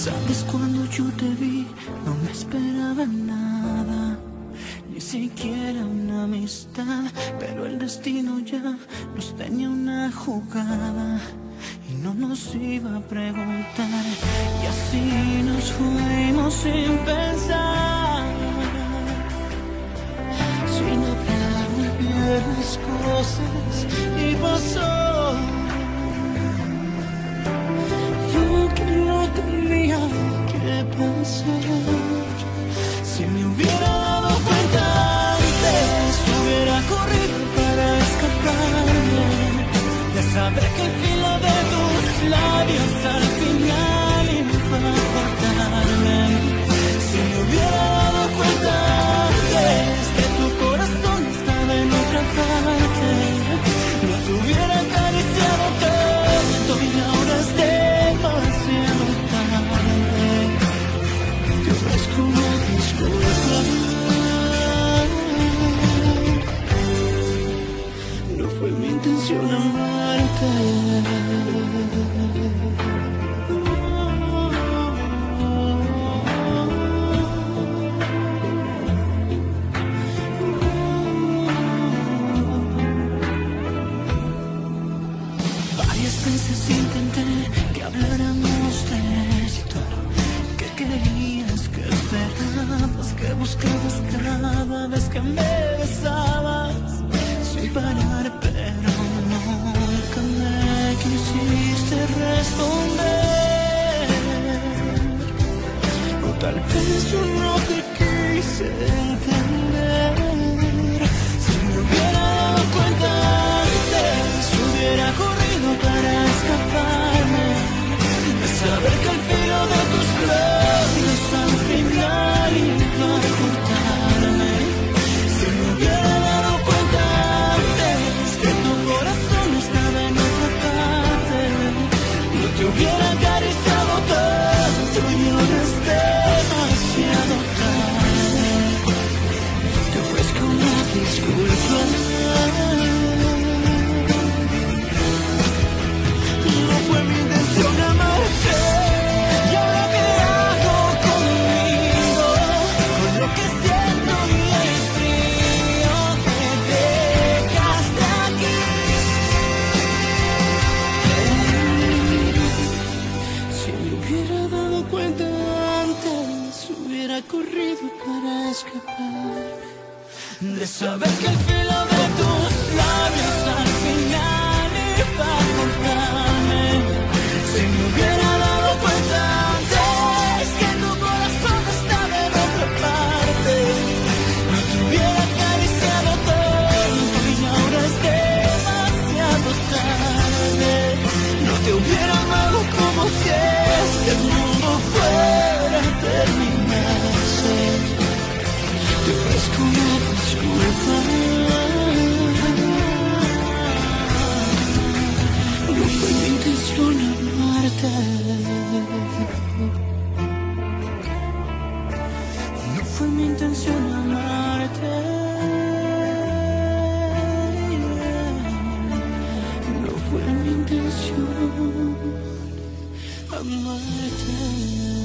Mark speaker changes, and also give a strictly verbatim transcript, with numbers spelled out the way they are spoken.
Speaker 1: Sabes, cuando yo te vi, no me esperaba nada, ni siquiera una amistad, pero el destino ya nos tenía una jugada y no nos iba a preguntar, y así nos fuimos sin pensar, sin hablar muy bien las cosas, y pasó. Yo que no tenía que pensar, si me hubiera dado cuenta antes, hubiera corrido para escaparme de saber que el filo de tus labios al final iba a cortarme. Si me hubiera dado cuenta antes que tu corazón estaba en otra parte, no te hubiera acariciado tanto y ahora es demasiado tarde. Te ofrezco una disculpa. No fue mi intención amarte. Varias veces intenté que habláramos de esto, que querías, que esperabas, que buscabas cada vez que me besabas, sin parar, pero nunca me quisiste responder. O tal vez yo no te quise entender. Si me hubiera dado cuenta antes, hubiera corrido para escaparme de saber que el filo de tus labios al final iba a cortarme. Si me hubiera dado cuenta antes que tu corazón estaba en otra parte, no te hubiera acariciado tanto y ahora es demasiado tarde. Te ofrezco una disculpa. No fue mi intención amarte. ¿Y ahora qué hago conmigo? Con lo que siento y el frío que dejaste aquí. Si me hubiera dado cuenta antes, hubiera corrido para escapar de saber que el filo de tus labios al final iba a cortarme. Si me hubiera dado cuenta antes que tu corazón estaba en otra parte, no te hubiera acariciado tanto y ahora es demasiado tarde. No te hubiera amado como si este mundo fuera a terminarse. Te ofrezco una disculpa. No fue mi intención amarte. No fue mi intención amarte. No fue mi intención amarte.